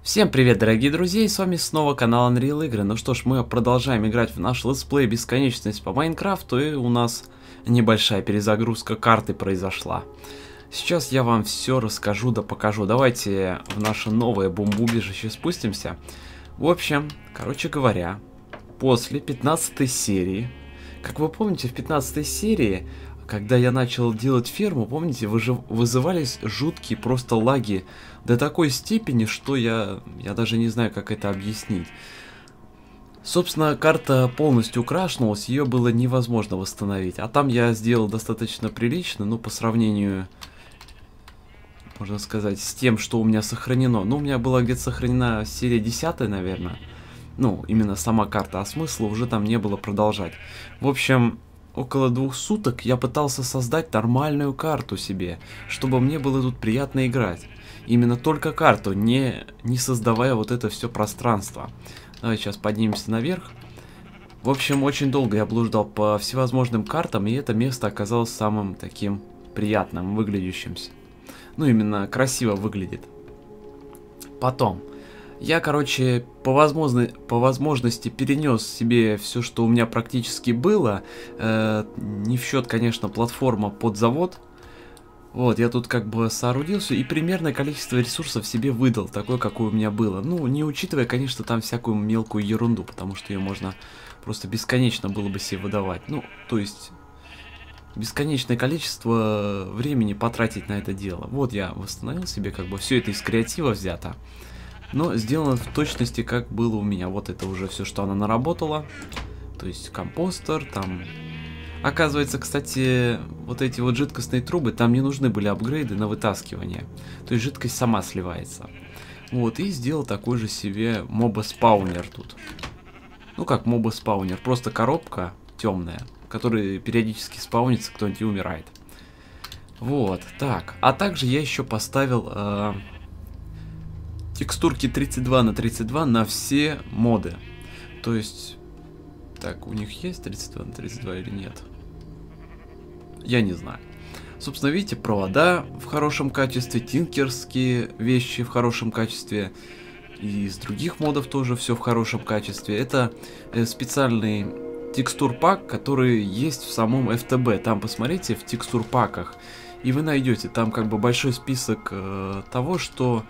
Всем привет, дорогие друзья, и с вами снова канал Unreal Игры. Ну что ж, мы продолжаем играть в наш летсплей «Бесконечность» по Майнкрафту, и у нас небольшая перезагрузка карты произошла. Сейчас я вам все расскажу да покажу. Давайте в наше новое бомбоубежище спустимся. В общем, короче говоря, после 15 серии, как вы помните, в 15 серии, когда я начал делать ферму, помните, вызывались жуткие просто лаги до такой степени, что я даже не знаю, как это объяснить. Собственно, карта полностью крашнулась, ее было невозможно восстановить. А там я сделал достаточно прилично, ну, по сравнению, можно сказать, с тем, что у меня сохранено. Ну, у меня была где-то сохранена серия 10, наверное. Ну, именно сама карта, а смысла уже там не было продолжать. В общем, около 2 суток я пытался создать нормальную карту себе, чтобы мне было тут приятно играть. Именно только карту, не создавая вот это все пространство. Давай сейчас поднимемся наверх. В общем, очень долго я блуждал по всевозможным картам, и это место оказалось самым таким приятным, выглядящимся. Ну, именно красиво выглядит. Потом, я, короче, по возможности перенес себе все, что у меня практически было. Не в счет, конечно, платформа под завод. Вот, я тут как бы соорудился и примерное количество ресурсов себе выдал, такое, какое у меня было. Ну, не учитывая, конечно, там всякую мелкую ерунду, потому что ее можно просто бесконечно было бы себе выдавать. Ну, то есть, бесконечное количество времени потратить на это дело. Вот я восстановил себе, как бы, все это из креатива взято. Но сделано в точности, как было у меня. Вот это уже все, что она наработала. То есть, компостер, там... Оказывается, кстати, вот эти вот жидкостные трубы, там не нужны были апгрейды на вытаскивание. То есть жидкость сама сливается. Вот, и сделал такой же себе моба-спаунер тут. Ну как моба-спаунер, просто коробка темная, которая периодически спаунится, кто-нибудь и умирает. Вот, так. А также я еще поставил текстурки 32 на 32 на все моды. То есть... Так, у них есть 32 на 32 или нет? Я не знаю. Собственно, видите, провода в хорошем качестве, тинкерские вещи в хорошем качестве. И из других модов тоже все в хорошем качестве. Это специальный текстур-пак, который есть в самом FTB. Там посмотрите в текстур-паках, и вы найдете там как бы большой список того, что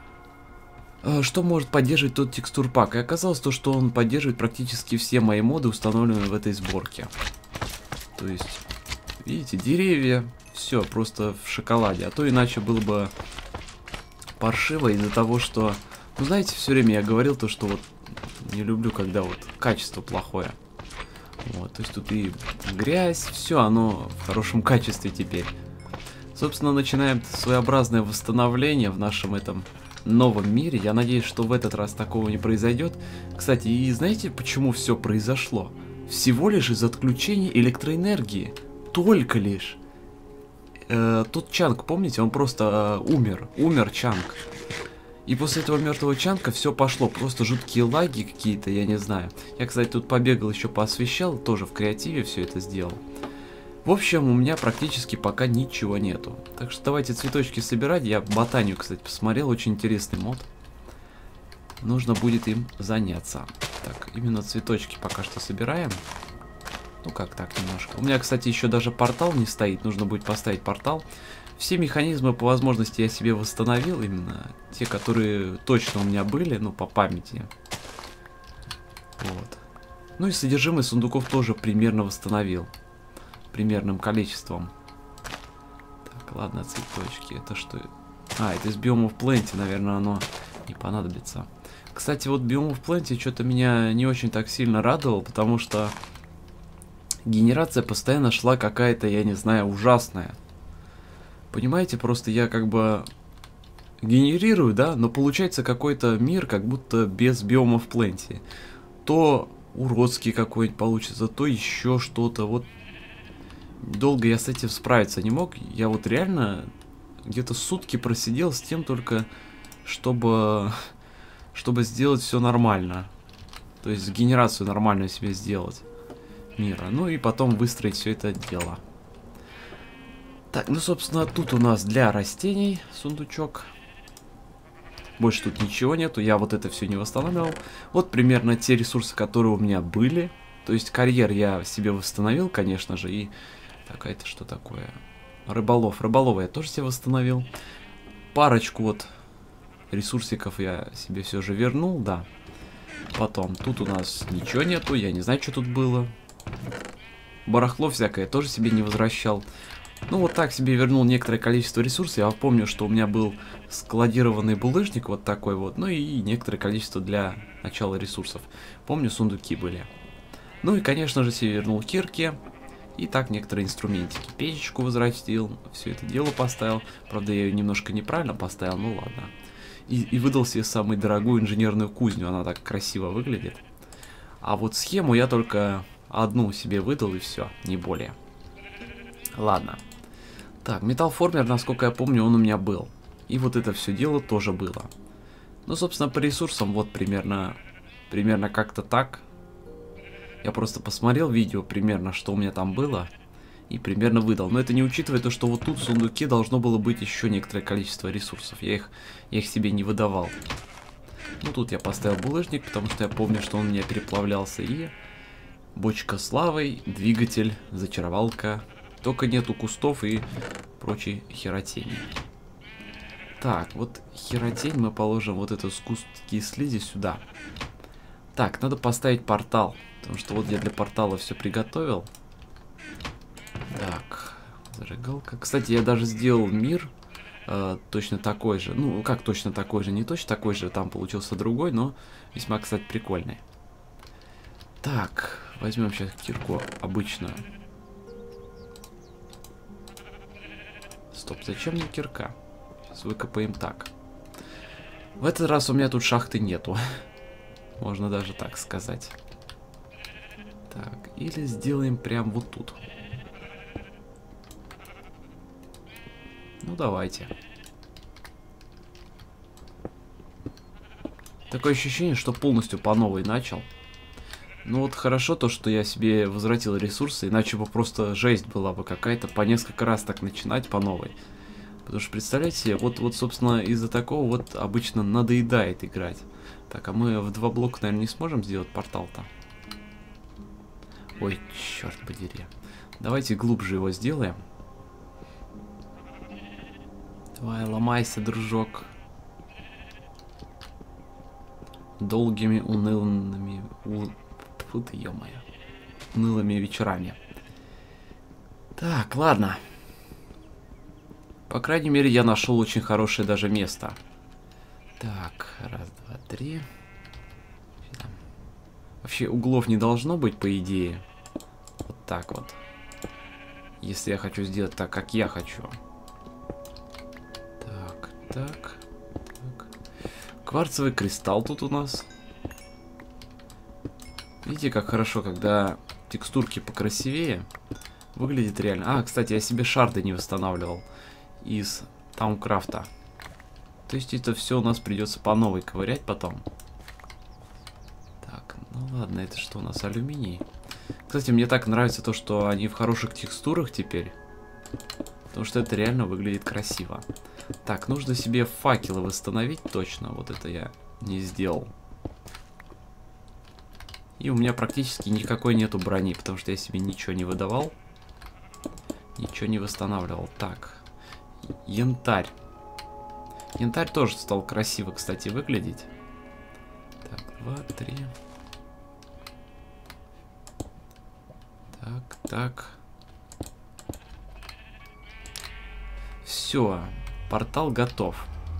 может поддерживать тот текстур-пак. И оказалось то, что он поддерживает практически все мои моды, установленные в этой сборке. То есть, видите, деревья, все просто в шоколаде. А то иначе было бы паршиво из-за того, что... Ну, знаете, все время я говорил то, что вот не люблю, когда вот качество плохое. Вот, то есть тут и грязь, все оно в хорошем качестве теперь. Собственно, начинаем своеобразное восстановление в нашем этом... новом мире. Я надеюсь, что в этот раз такого не произойдет. Кстати, и знаете, почему все произошло? Всего лишь из отключения электроэнергии. Только лишь. Тот Чанг, помните, он просто умер. Умер Чанг. И после этого мертвого Чанга все пошло. Просто жуткие лаги какие-то, я не знаю. Я, кстати, тут побегал, еще поосвещал. Тоже в креативе все это сделал. В общем, у меня практически пока ничего нету. Так что давайте цветочки собирать. Я ботанию, кстати, посмотрел. Очень интересный мод. Нужно будет им заняться. Так, именно цветочки пока что собираем. Ну как так немножко. У меня, кстати, еще даже портал не стоит. Нужно будет поставить портал. Все механизмы по возможности я себе восстановил. Именно те, которые точно у меня были. Ну, по памяти. Вот. Ну и содержимое сундуков тоже примерно восстановил. Примерным количеством. Так, ладно, цветочки. Это что? А, это из биомов Plenty, наверное, оно не понадобится. Кстати, вот биомов Plenty что-то меня не очень так сильно радовал, потому что генерация постоянно шла какая-то, я не знаю, ужасная. Понимаете, просто я как бы генерирую, да, но получается какой-то мир, как будто без биомов Plenty. То уродский какой-нибудь получится, то еще что-то. Вот долго я с этим справиться не мог. Я вот реально где-то сутки просидел с тем только, чтобы сделать все нормально. То есть генерацию нормальную себе сделать мира. Ну и потом выстроить все это дело. Так, ну собственно тут у нас для растений сундучок. Больше тут ничего нету, я вот это все не восстанавливал. Вот примерно те ресурсы, которые у меня были. То есть карьер я себе восстановил, конечно же, и... Так, а это что такое? Рыболова я тоже себе восстановил. Парочку вот ресурсиков я себе все же вернул, да. Потом, тут у нас ничего нету, я не знаю, что тут было. Барахло всякое тоже себе не возвращал. Ну, вот так себе вернул некоторое количество ресурсов. Я помню, что у меня был складированный булыжник вот такой вот. Ну и некоторое количество для начала ресурсов. Помню, сундуки были. Ну и, конечно же, себе вернул кирки. И так некоторые инструментики. Печечку возвратил. Все это дело поставил. Правда, я ее немножко неправильно поставил. Ну ладно. И выдал себе самую дорогую инженерную кузню. Она так красиво выглядит. А вот схему я только одну себе выдал и все. Не более. Ладно. Так, металлформер, насколько я помню, он у меня был. И вот это все дело тоже было. Ну, собственно, по ресурсам вот примерно как-то так. Я просто посмотрел видео примерно, что у меня там было. И примерно выдал. Но это не учитывая то, что вот тут в сундуке должно было быть еще некоторое количество ресурсов. Я их себе не выдавал. Ну, тут я поставил булыжник, потому что я помню, что он у меня переплавлялся. И бочка с лавой, двигатель, зачаровалка. Только нету кустов и прочей херотени. Так, вот херотень мы положим вот эту куски слизи сюда. Так, надо поставить портал. Потому что вот я для портала все приготовил. Так, зажигалка. Кстати, я даже сделал мир точно такой же. Ну, как точно такой же? Не точно такой же, там получился другой, но весьма, кстати, прикольный. Так, возьмем сейчас кирку обычную. Стоп, зачем мне кирка? Сейчас выкопаем так. В этот раз у меня тут шахты нету. Можно даже так сказать. Так, или сделаем прям вот тут. Ну, давайте. Такое ощущение, что полностью по новой начал. Ну вот хорошо то, что я себе возвратил ресурсы, иначе бы просто жесть была бы какая-то по несколько раз так начинать по новой. Потому что, представляете, вот собственно, из-за такого вот обычно надоедает играть. Так, а мы в 2 блока, наверное, не сможем сделать портал-то? Ой, черт подери. Давайте глубже его сделаем. Давай, ломайся, дружок. Долгими, унылыми... Фу ты, ё-моё. Унылыми вечерами. Так, ладно. По крайней мере, я нашел очень хорошее даже место. Так, раз, два, три. Вообще углов не должно быть, по идее. Вот так вот. Если я хочу сделать так, как я хочу. Так, так. Кварцевый кристалл тут у нас. Видите, как хорошо, когда текстурки покрасивее. Выглядит реально. А, кстати, я себе шарды не восстанавливал из Таумкрафта. То есть это все у нас придется по новой ковырять потом. Так, ну ладно, это что у нас, алюминий? Кстати, мне так нравится то, что они в хороших текстурах теперь. Потому что это реально выглядит красиво. Так, нужно себе факелы восстановить точно. Вот это я не сделал. И у меня практически никакой нету брони, потому что я себе ничего не выдавал. Ничего не восстанавливал. Так, янтарь. Янтарь тоже стал красиво, кстати, выглядеть. Так, 2, 3. Так, так. Все, портал готов.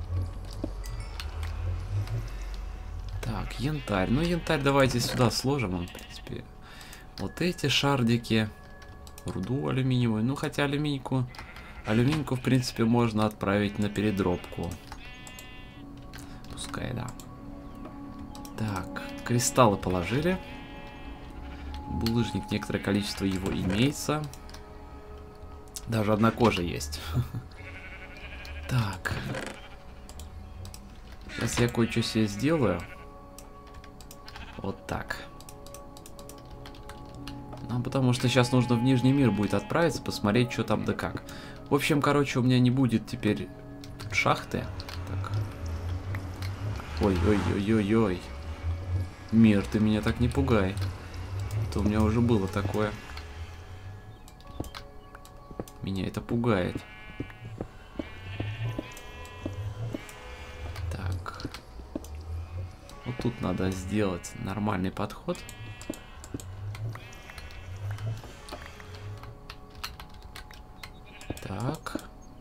Так, янтарь. Ну, янтарь давайте сюда сложим. Он, в принципе, вот эти шардики. Руду алюминиевую. Ну, хотя алюминьку, в принципе, можно отправить на передробку. Пускай, да. Так, кристаллы положили. Булыжник, некоторое количество его имеется. Даже одна кожа есть. Так. Сейчас я кое-что себе сделаю. Вот так. Ну, потому что сейчас нужно в Нижний мир будет отправиться, посмотреть, что там да как. В общем, короче, у меня не будет теперь тут шахты. Так. Ой-ой-ой-ой-ой. Мир, ты меня так не пугай. Это у меня уже было такое. Меня это пугает. Так. Вот тут надо сделать нормальный подход. Так.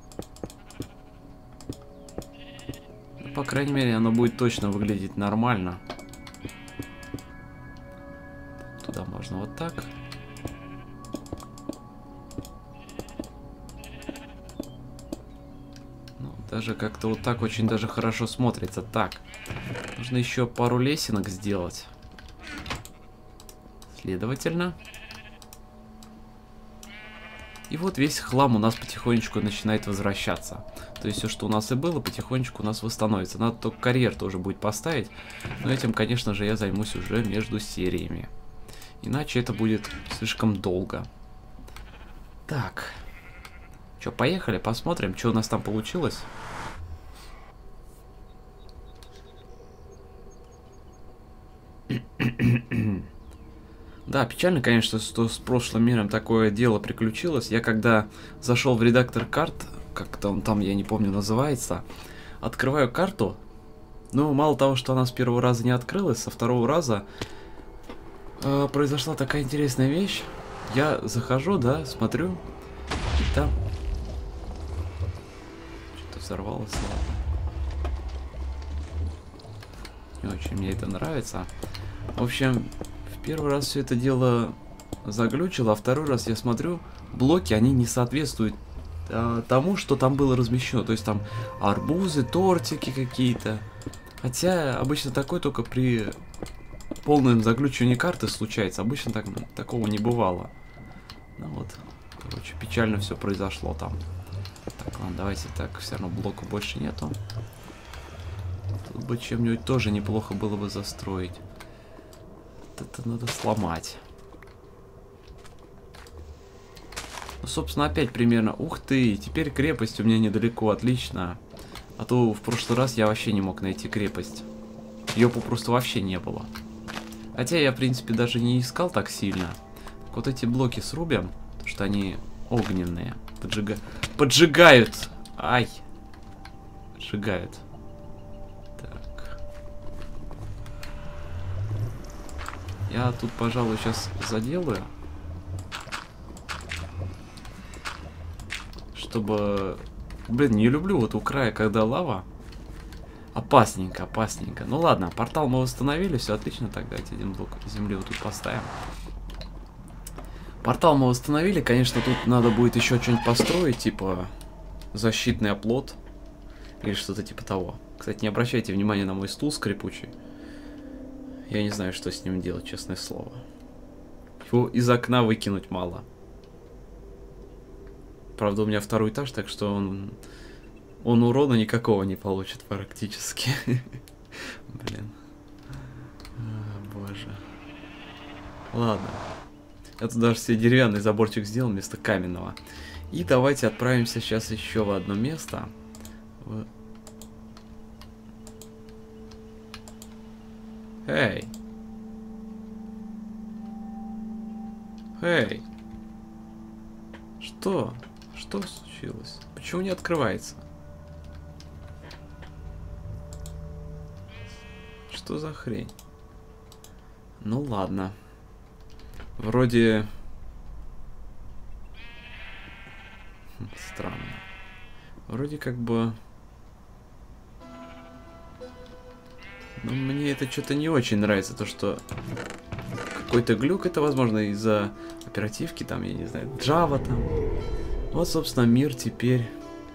Ну, по крайней мере, оно будет точно выглядеть нормально. Туда можно вот так. Ну, даже как-то вот так очень даже хорошо смотрится. Так. Нужно еще пару лесенок сделать. Следовательно. И вот весь хлам у нас потихонечку начинает возвращаться. То есть все, что у нас и было, потихонечку у нас восстановится. Надо только карьер тоже будет поставить. Но этим, конечно же, я займусь уже между сериями. Иначе это будет слишком долго. Так. Что, поехали, посмотрим, что у нас там получилось. Да, печально, конечно, что с прошлым миром такое дело приключилось. Я когда зашел в редактор карт, как-то он там, я не помню, называется, открываю карту. Ну, мало того, что она с первого раза не открылась, со второго раза произошла такая интересная вещь. Я захожу, да, смотрю, и там... Что-то взорвалось, ладно. Не очень мне это нравится. В общем... Первый раз все это дело заглючило, а второй раз я смотрю, блоки, они не соответствуют тому, что там было размещено. То есть там арбузы, тортики какие-то. Хотя обычно такое только при полном заглючивании карты случается. Обычно такого не бывало. Ну вот, короче, печально все произошло там. Так, ладно, давайте так, все равно блока больше нету. Тут бы чем-нибудь тоже неплохо было бы застроить. Это надо сломать. Ну, собственно, опять примерно. Ух ты, теперь крепость у меня недалеко, отлично. А то в прошлый раз я вообще не мог найти крепость. Ее попросту вообще не было. Хотя я, в принципе, даже не искал так сильно. Так вот эти блоки срубим, потому что они огненные. Поджигают! Ай! Поджигают. Я тут, пожалуй, сейчас заделаю. Чтобы... Блин, не люблю вот у края, когда лава. Опасненько, опасненько. Ну ладно, портал мы восстановили, все отлично. Так, давайте один блок земли вот тут поставим. Портал мы восстановили. Конечно, тут надо будет еще что-нибудь построить, типа защитный оплот. Или что-то типа того. Кстати, не обращайте внимания на мой стул скрипучий. Я не знаю, что с ним делать, честное слово. Его из окна выкинуть мало. Правда, у меня второй этаж, так что он урона никакого не получит практически. Блин. Боже. Ладно. Я тут даже себе деревянный заборчик сделал вместо каменного. И давайте отправимся сейчас еще в одно место. Эй! Эй! Что? Что случилось? Почему не открывается? Что за хрень? Ну ладно. Вроде... Странно. Вроде как бы... Но мне это что-то не очень нравится, то что какой-то глюк, это возможно из-за оперативки, там, я не знаю, Java там. Вот, собственно, мир теперь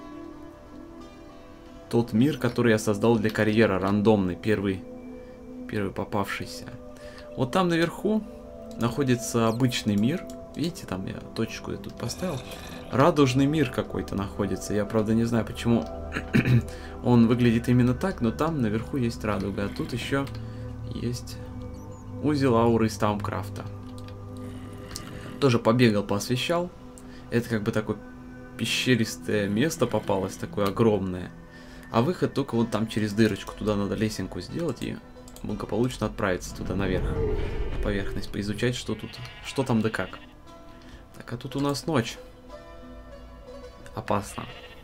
тот мир, который я создал для карьера, рандомный, первый попавшийся. Вот там наверху находится обычный мир, видите, там я точку я тут поставил. Радужный мир какой-то находится, я правда не знаю, почему он выглядит именно так, но там наверху есть радуга, а тут еще есть узел ауры из Таункрафта. Тоже побегал, поосвещал. Это как бы такое пещеристое место попалось, такое огромное. А выход только вот там через дырочку. Туда надо лесенку сделать и благополучно отправиться туда наверх. На поверхность, поизучать, что тут, что там да как. Так, а тут у нас ночь. Опасно.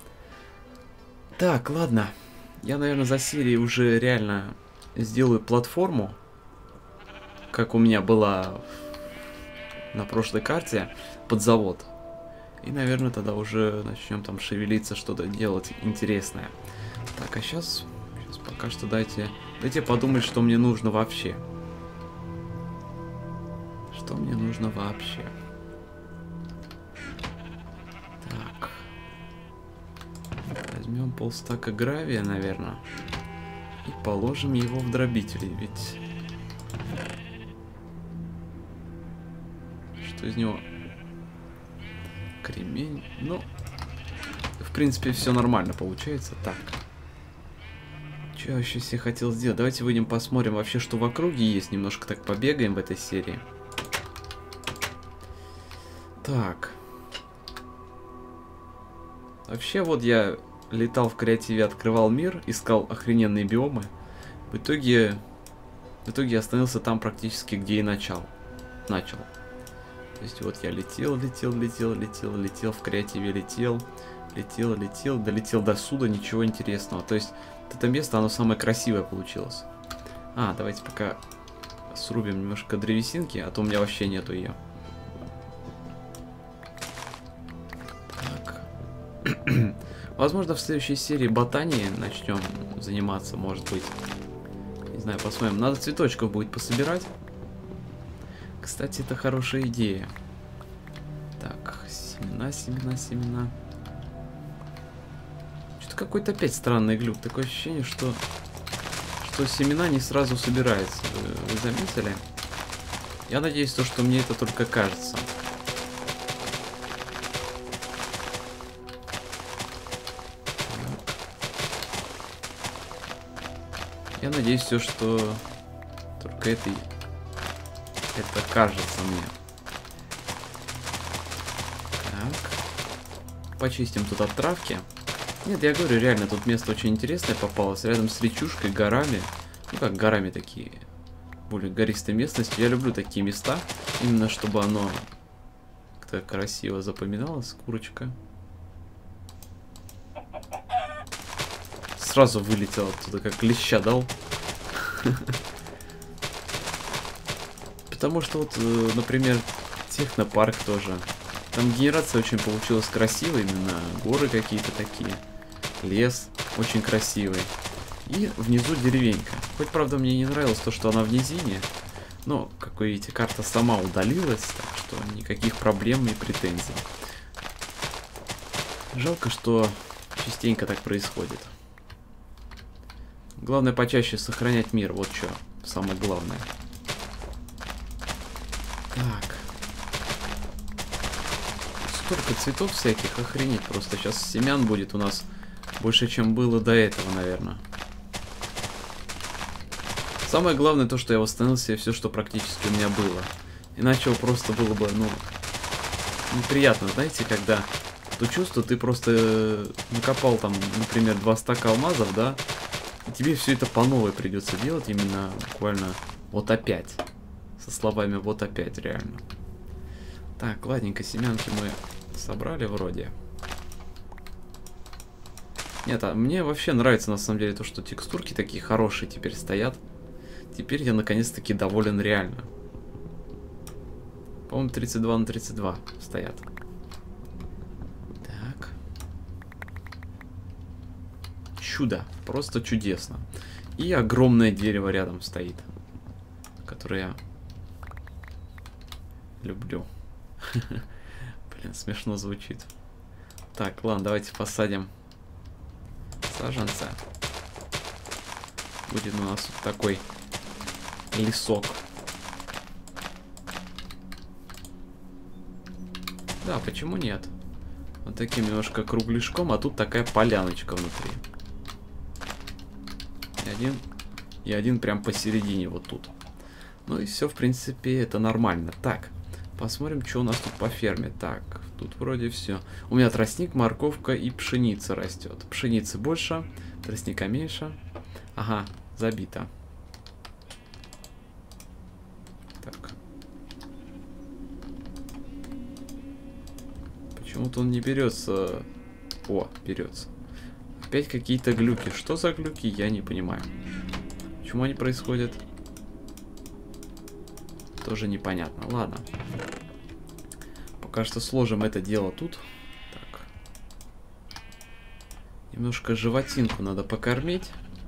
Так, ладно. Я, наверное, за серией уже реально сделаю платформу. Как у меня была на прошлой карте. Под завод. И, наверное, тогда уже начнем там шевелиться, что-то делать интересное. Так, а сейчас пока что дайте подумать, что мне нужно вообще. Что мне нужно вообще. Так. Возьмем полстака гравия, наверное. И положим его в дробители, ведь... Что из него... Кремень, ну... В принципе, все нормально получается. Так. Что я вообще себе хотел сделать? Давайте выйдем посмотрим вообще, что в округе есть. Немножко так побегаем в этой серии. Так. Вообще, вот я летал в креативе, открывал мир, искал охрененные биомы. В итоге остановился там практически, где и начал. То есть вот я летел в креативе летел, долетел до сюда, ничего интересного. То есть это место, оно самое красивое получилось. Давайте пока срубим немножко древесинки, а то у меня вообще нету ее. Так. Возможно, в следующей серии ботанией начнем заниматься, может быть. Не знаю, посмотрим. Надо цветочков будет пособирать. Кстати, это хорошая идея. Так, семена. Что-то какой-то опять странный глюк. Такое ощущение, что семена не сразу собираются. Вы заметили? Я надеюсь, что мне это только кажется. Я надеюсь, что только это кажется мне. Так. Почистим тут от травки. Нет, я говорю, реально, тут место очень интересное попалось. Рядом с речушкой, горами. Ну как горами такие. Более гористой местности. Я люблю такие места. Именно чтобы оно как-то красиво запоминалось. Курочка. Сразу вылетел оттуда, как леща дал. Потому что вот, например, технопарк тоже. Там генерация очень получилась красивой, именно горы какие-то такие. Лес очень красивый. И внизу деревенька. Хоть, правда, мне не нравилось то, что она в низине. Но, как вы видите, карта сама удалилась, так что никаких проблем и претензий. Жалко, что частенько так происходит. Главное почаще сохранять мир, вот что самое главное. Так. Столько цветов всяких, охренеть просто. Сейчас семян будет у нас больше, чем было до этого, наверное. Самое главное то, что я восстановил себе все, что практически у меня было. Иначе просто было бы, неприятно, знаете, когда то чувство, ты просто накопал там, например, 2 стака алмазов, да, и тебе все это по новой придется делать, именно буквально вот опять. Со словами вот опять, реально. Так, ладненько, семянки мы собрали вроде. Нет, мне вообще нравится на самом деле то, что текстурки такие хорошие теперь стоят. Теперь я наконец-таки доволен реально. По-моему, 32 на 32 стоят. Так. Чудо. Просто чудесно. И огромное дерево рядом стоит. Которое я люблю. Блин, смешно звучит. Так, ладно, давайте посадим саженца. Будет у нас вот такой лесок. Да, почему нет? Вот таким немножко кругляшком, а тут такая поляночка внутри. И один прям посередине вот тут. Ну и все, в принципе, это нормально. Так, посмотрим, что у нас тут по ферме. Так, тут вроде все. У меня тростник, морковка и пшеница растет. Пшеницы больше, Тростника меньше. Ага, забито. Так. Почему-то он не берется. О, берется. Опять какие-то глюки. Что за глюки, я не понимаю. Почему они происходят? Тоже непонятно. Ладно. Пока что сложим это дело тут. Так. Немножко животинку надо покормить.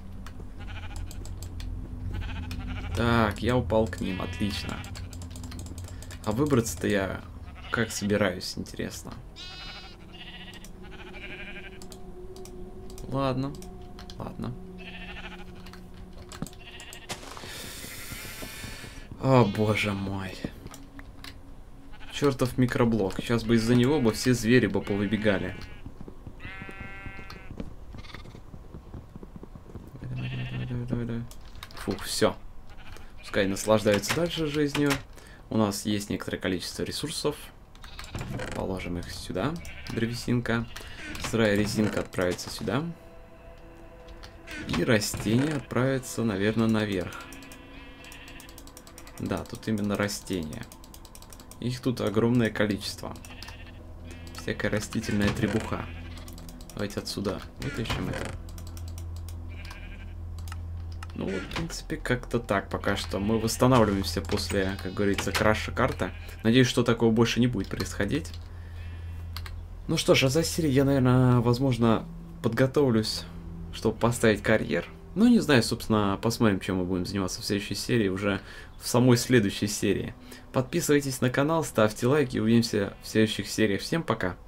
Так, я упал к ним. Отлично. А выбраться-то я как собираюсь, интересно. Ладно. Ладно. О, боже мой. Чертов микроблок. Сейчас бы из-за него бы все звери бы повыбегали. Давай. Фух, все. Пускай наслаждаются дальше жизнью. У нас есть некоторое количество ресурсов. Положим их сюда. Древесинка. Сырая резинка отправится сюда. И растения отправятся, наверное, наверх. Да, тут именно растения. Их тут огромное количество. Всякая растительная требуха. Давайте отсюда вытащим это. Ну вот, в принципе, как-то так пока что. Мы восстанавливаемся после, как говорится, краша карты. Надеюсь, что такого больше не будет происходить. Ну что ж, а за серию я, наверное, возможно, подготовлюсь, чтобы поставить карьер. Ну, не знаю, собственно, посмотрим, чем мы будем заниматься в следующей серии, уже в самой следующей серии. Подписывайтесь на канал, ставьте лайки, увидимся в следующих сериях. Всем пока!